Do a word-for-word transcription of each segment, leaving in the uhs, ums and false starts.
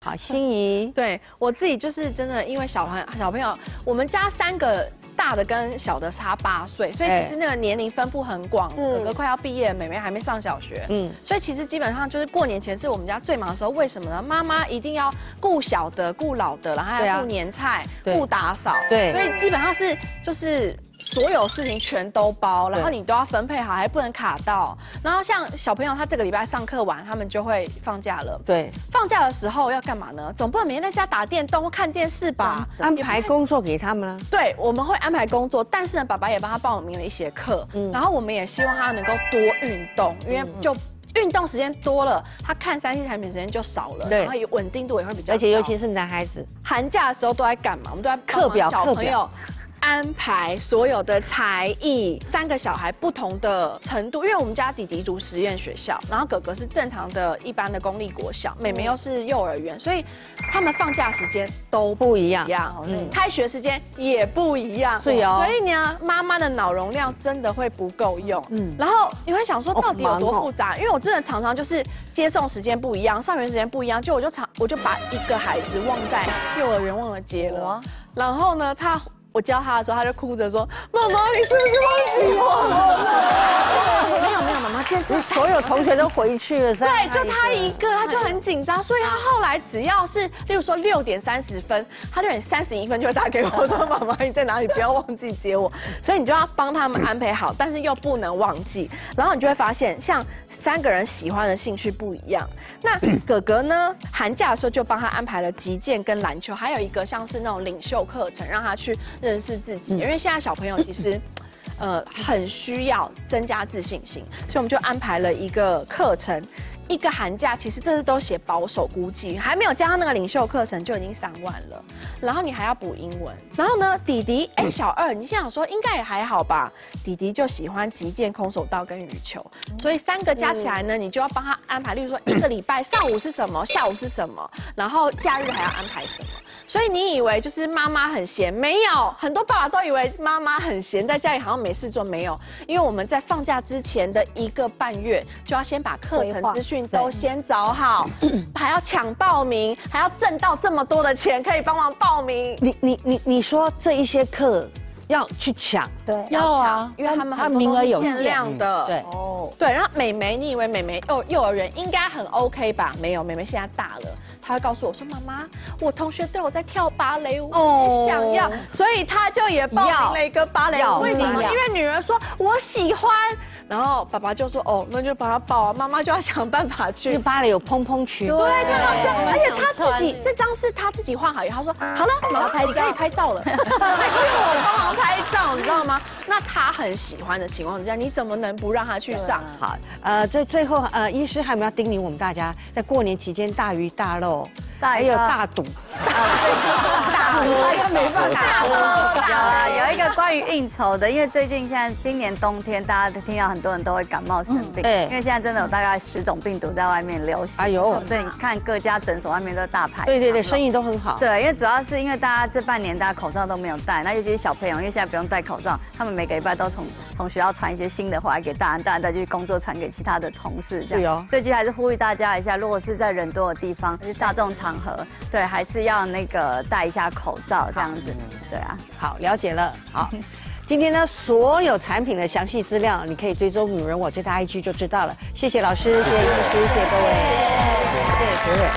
好，心怡， 对我自己就是真的，因为小朋小朋友，我们家三个。大的跟小的差八岁，所以其实那个年龄分布很广。哥哥快要毕业，妹妹还没上小学。嗯，所以其实基本上就是过年前是我们家最忙的时候。为什么呢？妈妈一定要顾小的、顾老的，然后还要顾年菜、顾打扫。对，所以基本上是就是所有事情全都包，然后你都要分配好，还不能卡到。然后像小朋友，他这个礼拜上课完，他们就会放假了。对，放假的时候要干嘛呢？总不能每天在家打电动或看电视吧？ 安排工作给他们呢？ 对，我们会安排工作，但是呢，爸爸也帮他报名了一些课，嗯，然后我们也希望他能够多运动，因为就运动时间多了，他看三 C 产品时间就少了，然后也稳定度也会比较高。 而且尤其是男孩子， 寒假的时候都在干嘛？我们都在课表小朋友。安排所有的才艺，三个小孩不同的程度，因为我们家弟弟读实验学校，然后哥哥是正常的一般的公立国小，妹妹又是幼儿园，所以他们放假时间都不一样，嗯，开学时间也不一样，所以所以呢，妈妈的脑容量真的会不够用，嗯，然后你会想说到底有多复杂？因为我真的常常就是接送时间不一样，上学时间不一样，就我就常我就把一个孩子忘在幼儿园忘了接了，然后呢，他。我教他的时候，他就哭着说：“妈妈，你是不是忘记我了？”没有没有，妈妈，今天所有同学都回去了， 对，就他一个，他就很紧张，所以他后来只要是，例如说六点三十分，他六点三十一分就会打给我说：“妈妈，你在哪里？不要忘记接我。”所以你就要帮他们安排好，但是又不能忘记。然后你就会发现，像三个人喜欢的兴趣不一样。那哥哥呢，寒假的时候就帮他安排了击剑跟篮球，还有一个像是那种领袖课程，让他去。认识自己，因为现在小朋友其实，呃，很需要增加自信心，所以我们就安排了一个课程，一个寒假，其实这是都写保守估计，还没有加上那个领袖课程就已经三万了，然后你还要补英文，然后呢，弟弟，哎，小二，你想说应该也还好吧？弟弟就喜欢击剑、空手道跟羽球，所以三个加起来呢，你就要帮他安排，例如说一个礼拜上午是什么，下午是什么，然后假日还要安排什么。所以你以为就是妈妈很闲，没有，很多爸爸都以为妈妈很闲，在家里好像没事做，没有，因为我们在放假之前的一个半月，就要先把课程资讯都先找好，还要抢报名，还要挣到这么多的钱，可以帮忙报名。 你你你你说这一些课要去抢， 对， 要抢，因为他们很多都是限量的，对，哦，对。然后美眉，你以为美眉幼幼儿园应该很 OK 吧？没有，美眉现在大了。他会告诉我说：“妈妈，我同学都有在跳芭蕾舞，我也想要，所以他就也报名了一个芭蕾舞。为什么？因为女儿说我喜欢，然后爸爸就说：哦，那就帮他报啊。妈妈就要想办法去。 就芭蕾有蓬蓬裙， 对，他好喜欢，而且他自己这张是他自己画好以后，他说好了，妈妈你可以拍照了，因为我帮忙拍照，你知道吗？那他很喜欢的情况之下，你怎么能不让他去上？ 好，呃，在最后，呃，医师还有没有叮咛我们大家，在过年期间大鱼大肉，还有大赌， 大喝又没办法有啊，有一个关于应酬的，因为最近现在今年冬天，大家听到很多人都会感冒生病，因为现在真的有大概十种病毒在外面流行，哎呦，所以你看各家诊所外面都大排， 对对对，生意都很好。 对，因为主要是因为大家这半年大家口罩都没有戴，那尤其是小朋友，因为现在不用戴口罩，他们每个礼拜都从从学校传一些新的回来给大人，大人再去工作传给其他的同事，这样。所以就还是呼吁大家一下，如果是在人多的地方，就是大众场合，对，还是要那个戴一下口罩这样子。对啊， 好，了解了。好，今天呢，所有产品的详细资料，你可以追踪女人我最大 I G 就知道了。谢谢老师，谢谢医师，谢谢各位，谢谢各位。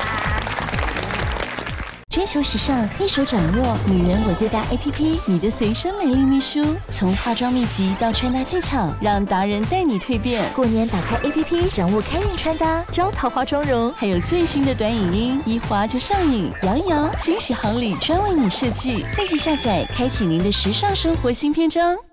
追求时尚，一手掌握女人我最大 A P P， 你的随身美丽秘书，从化妆秘籍到穿搭技巧，让达人带你蜕变。过年打开 A P P， 掌握开运穿搭、招桃花妆容，还有最新的短影音，一滑就上瘾。摇一摇，惊喜好礼专为你设计，立即下载，开启您的时尚生活新篇章。